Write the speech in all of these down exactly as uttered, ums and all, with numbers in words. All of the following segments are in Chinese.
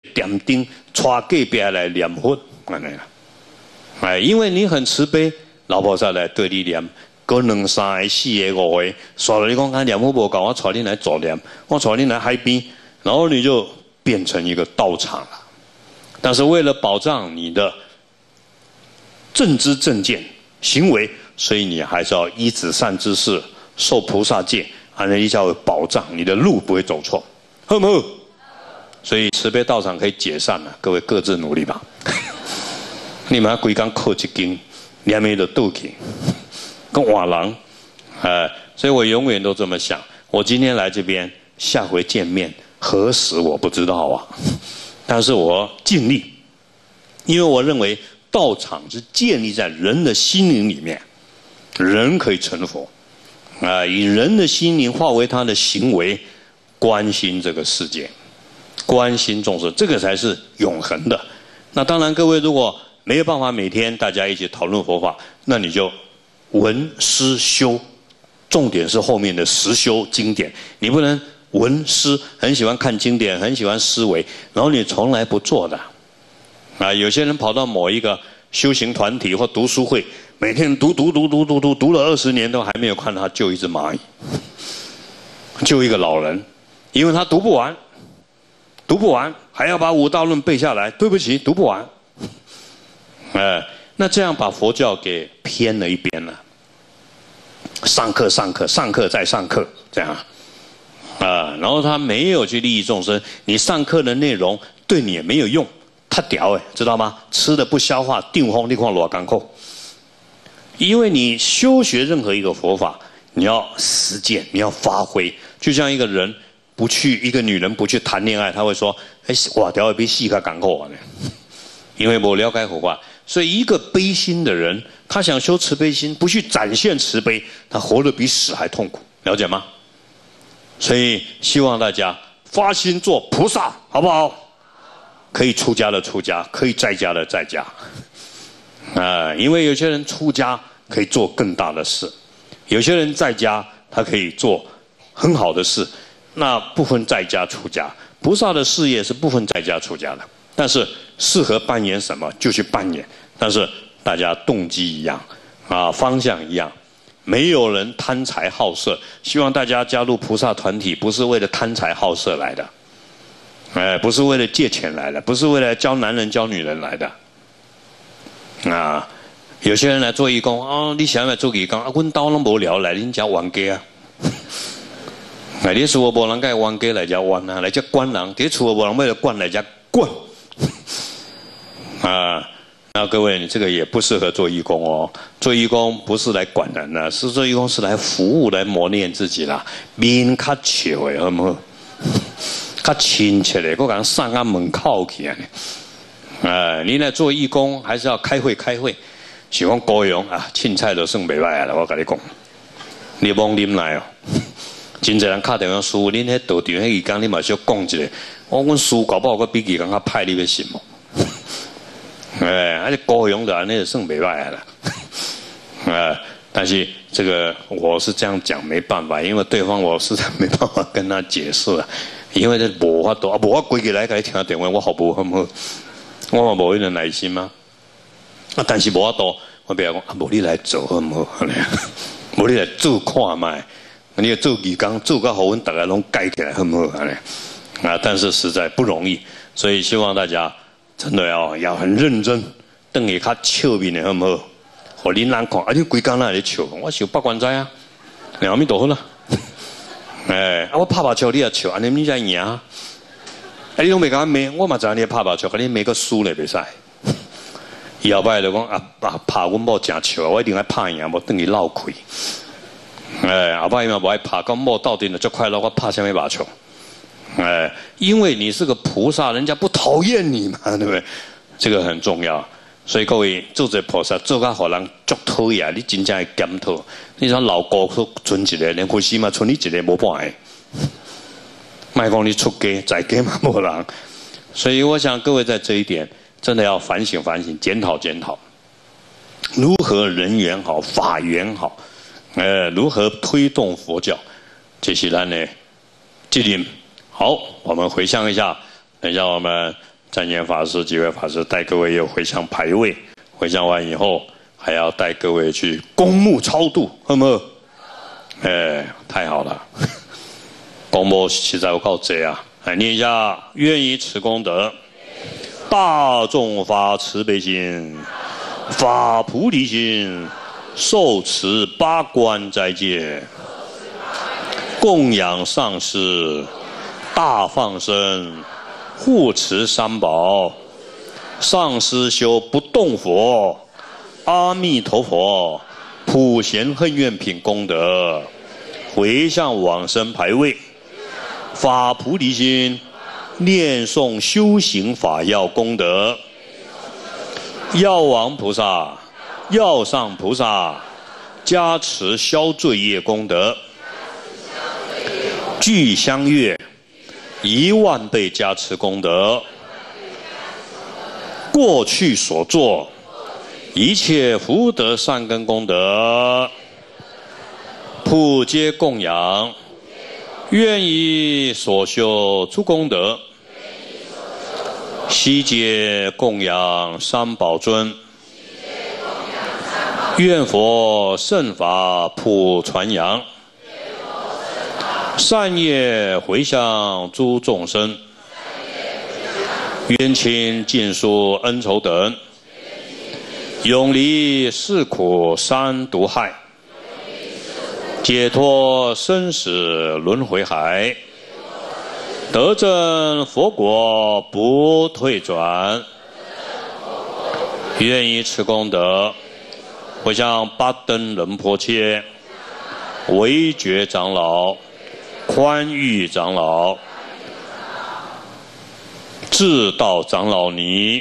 点灯，带隔壁来念佛，安尼啦。哎，因为你很慈悲，老菩萨来对你念，个两三个、四个、五个，刷了你讲，啊念佛无够，我带你来做念，我带你来海边，然后你就变成一个道场了。但是为了保障你的正知正见行为，所以你还是要依止善知识，受菩萨戒，安尼你才会保障你的路不会走错，好不好？所以慈悲道场可以解散了，各位各自努力吧。你们规工靠一经，念咪就倒去，跟瓦郎，哎，所以我永远都这么想。我今天来这边，下回见面何时我不知道啊，但是我尽力，因为我认为道场是建立在人的心灵里面，人可以成佛，啊，以人的心灵化为他的行为，关心这个世界。关心众生，这个才是永恒的。那当然，各位如果没有办法每天大家一起讨论佛法，那你就闻思修，重点是后面的实修经典。你不能闻思，很喜欢看经典，很喜欢思维，然后你从来不做的。啊，有些人跑到某一个修行团体或读书会，每天读读读读读读读了二十年，都还没有看他救一只蚂蚁，救一个老人，因为他读不完。读不完，还要把五大论背下来，对不起，读不完。哎，那这样把佛教给偏了一边了。上课上课上课再上课，这样啊，然后他没有去利益众生，你上课的内容对你也没有用，他屌哎，知道吗？吃的不消化，定风你看多艰苦。因为你修学任何一个佛法，你要实践，你要发挥，就像一个人。不去一个女人不去谈恋爱，她会说：“哎，哇，条比戏较艰苦啊！”因为我了解佛法，所以一个悲心的人，他想修慈悲心，不去展现慈悲，他活得比死还痛苦，了解吗？所以希望大家发心做菩萨，好不好？可以出家的出家，可以在家的在家，啊、呃，因为有些人出家可以做更大的事，有些人在家他可以做很好的事。那不分在家出家，菩萨的事业是不分在家出家的，但是适合扮演什么就去扮演，但是大家动机一样，啊，方向一样，没有人贪财好色。希望大家加入菩萨团体，不是为了贪财好色来的，哎，不是为了借钱来的，不是为了教男人教女人来的，啊，有些人来做义工，哦，你想要做义工，啊，阮兜拢无聊，来恁家冤家啊。哎，你厝无人甲冤家来遮冤啊，来遮管人；伫厝无人为了管来遮管。啊，那各位，你这个也不适合做义工哦。做义工不是来管人的，是做义工是来服务、来磨练自己啦。面较笑的好唔好？较亲切的，我讲送到门口去啊。哎，你来做义工还是要开会开会。喜欢高雄啊，凊彩就算袂歹啦，我甲你讲，你望啉来哦。真侪人敲电话师傅，恁迄道场迄义工，你嘛少讲一下。我阮师傅搞不好个比义工较歹，你要信无？哎，啊，你高雄的安尼就算袂歹啦。哎，但是这个我是这样讲，没办法，因为对方我实在没办法跟他解释啊，因为这无法度啊，无我规起来甲你听电话，我好不好唔好？我嘛无迄个耐心啊。啊，但是无法度，我比如讲啊，无你来做好唔好？无你来做看卖。你要做义工，做到好，阮大家拢改起来，好不好？啊，但是实在不容易，所以希望大家真的要要很认真，等下较笑面的好不好？互恁人看，啊，你规工哪在笑？我笑八关斋啊，两面都好啦。哎，啊，我拍拍笑，你也笑，安尼你才赢啊！啊，你拢袂甲骂，我嘛知你拍拍笑，甲你骂个输咧袂使。以后摆就讲啊啊，拍阮某真笑，我一定爱拍赢，无等于闹亏。哎，后摆伊嘛无爱拍，讲某到底呢就快乐，我拍什么把球？哎，因为你是个菩萨，人家不讨厌你嘛，对不对？这个很重要。所以各位做这菩萨，做甲互人足讨厌，你真正会检讨。你像老高说存一个，连回事嘛，存你一个无半个。莫讲你出家，在家嘛无人。所以我想各位在这一点真的要反省反省，检讨检讨，如何人缘好，法缘好。呃，如何推动佛教？这是咱的责任。好，我们回想一下，等一下我们湛显法师、几位法师带各位又回向牌位，回向完以后，还要带各位去公墓超度，好不好？哎，太好了！公墓实在有够多啊！来念一下：愿以此功德，大众发慈悲心，发菩提心，受持八关斋戒，供养上师，大放生，护持三宝，上师修不动佛，阿弥陀佛，普贤恨愿品功德，回向往生牌位，发菩提心，念诵修行法要功德，药王菩萨、药上菩萨加持消罪业功德，具相月一万倍加持功德，过去所做一切福德善根功德，普皆供养，愿以所修诸功德，悉皆供养三宝尊，愿佛圣法普传扬，善业回向诸众生，冤亲尽疏恩仇等，永离世苦三毒害，解脱生死轮回海，得证佛国不退转。愿以此功德，回向八灯仁波切、惟觉长老、宽裕长老、智道长老尼，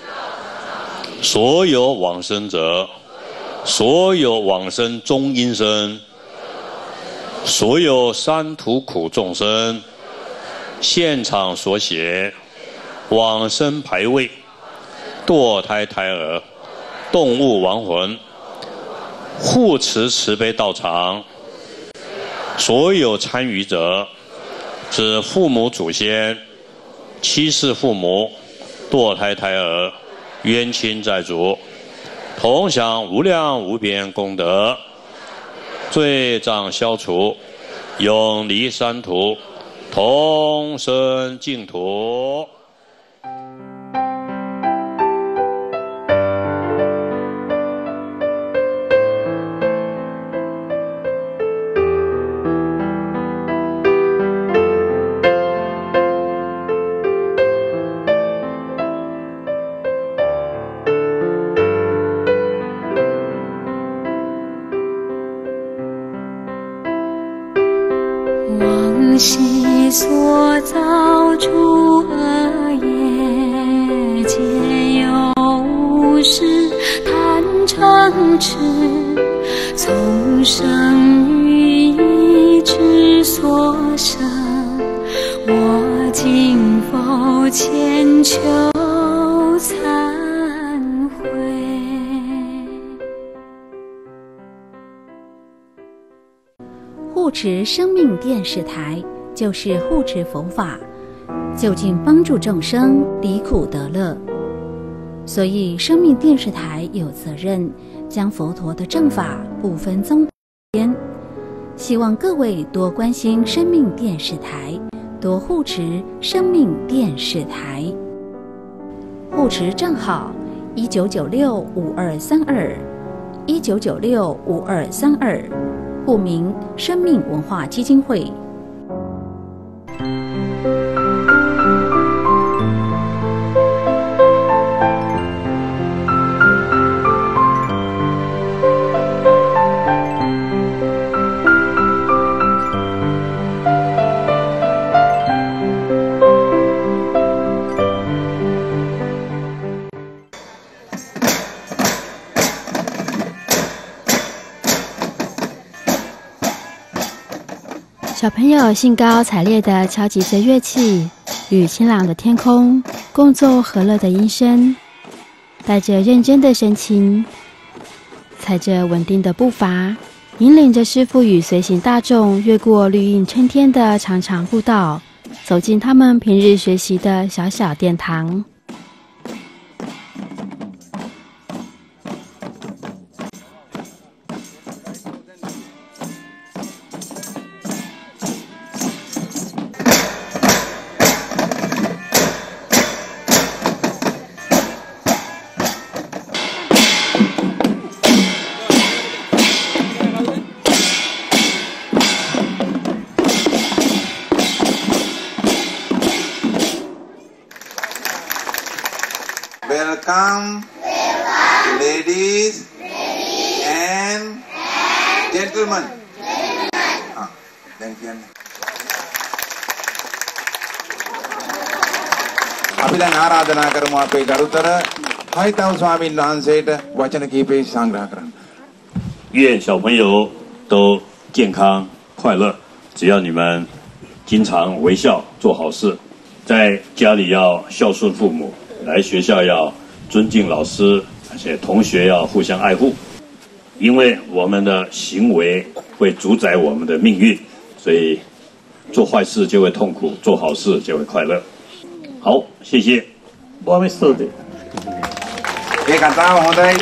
所有往生者，所有往生中阴身，所有三途苦众生，现场所写往生牌位、堕胎胎儿、动物亡魂、护持慈悲道场，所有参与者，指父母祖先、七世父母、堕胎胎儿、冤亲债主，同享无量无边功德，罪障消除，永离三途，同生净土。 往昔所造诸恶业，皆由无始贪嗔痴，从生于意之所生，我今否千秋忏悔。 护持生命电视台就是护持佛法，就近帮助众生离苦得乐。所以生命电视台有责任将佛陀的正法不分宗间，希望各位多关心生命电视台，多护持生命电视台。护持账号一九九六五二三二一九九六五二三二，户名生命文化基金会。 小朋友兴高采烈地敲击着乐器，与清朗的天空共奏和乐的音声，带着认真的神情，踩着稳定的步伐，引领着师父与随行大众越过绿荫春天的长长步道，走进他们平日学习的小小殿堂。 Welcome, ladies and gentlemen. Ah, thank you. අපි දැන් ආරාධනා කරමු අපේ ගරුතර හයිතව ස්වාමීන් වහන්සේට වචන කිහිපයක් සංග්‍රහ කරන්න. 愿小朋友都健康快乐，只要你们经常微笑，做好事，在家里要孝顺父母，来学校要尊敬老师，而且同学要互相爱护，因为我们的行为会主宰我们的命运，所以做坏事就会痛苦，做好事就会快乐。好，谢谢。我们说的。 ඒ කතාව හොඳයිද?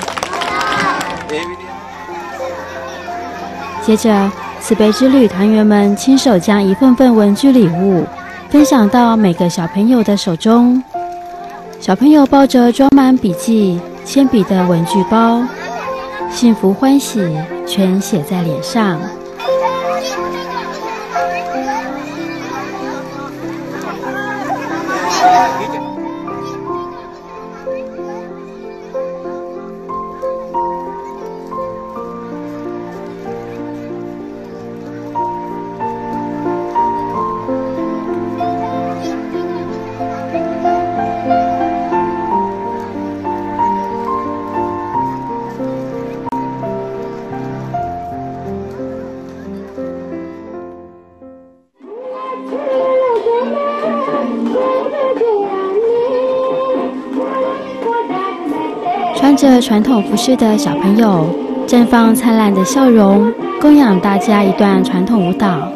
接着，慈悲之旅团员们亲手将一份份文具礼物分享到每个小朋友的手中。小朋友抱着装满笔记、铅笔的文具包，幸福欢喜全写在脸上。穿着传统服饰的小朋友绽放灿烂的笑容，供养大家一段传统舞蹈。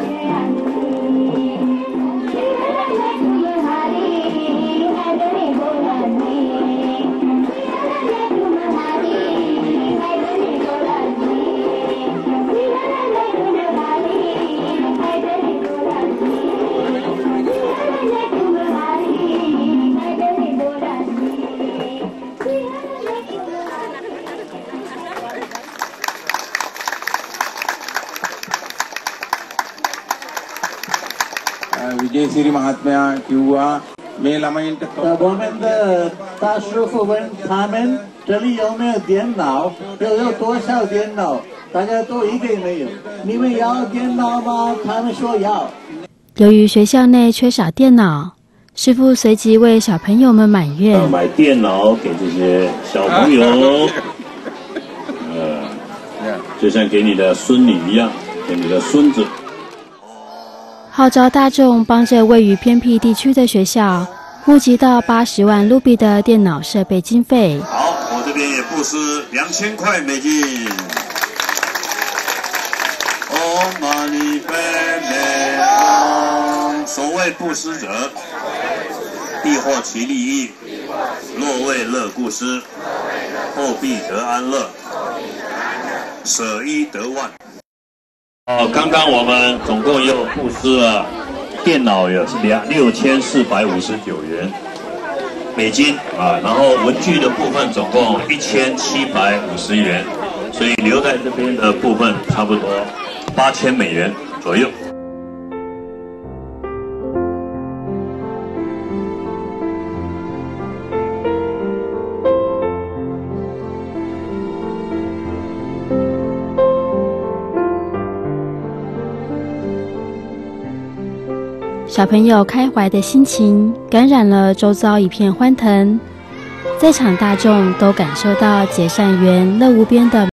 විජේසිරි මහත්මයා කිව්වා මේ ළමයින්ට 我们的大师傅们他们这里有没有电脑？又有多少电脑？大家都一个也没有。你们要电脑吗？他们说要。 由于学校内缺少电脑，师傅随即为小朋友们满愿， 买电脑给这些小朋友，呃，就像给你的孙女一样，给你的孙子。 号召大众帮着位于偏僻地区的学校募集到八十万卢比的电脑设备经费。 好，我这边也布施两千块美金。Om Mani Padme Hum，所谓布施者，必获其利益；若为乐故施，后必得安乐，舍一得万。哦，刚刚我们总共又布施了电脑有两六千四百五十九元美金啊，然后文具的部分总共一千七百五十元，所以留在这边的部分差不多八千美元左右。 小朋友开怀的心情感染了周遭一片欢腾，在场大众都感受到结善缘乐无边的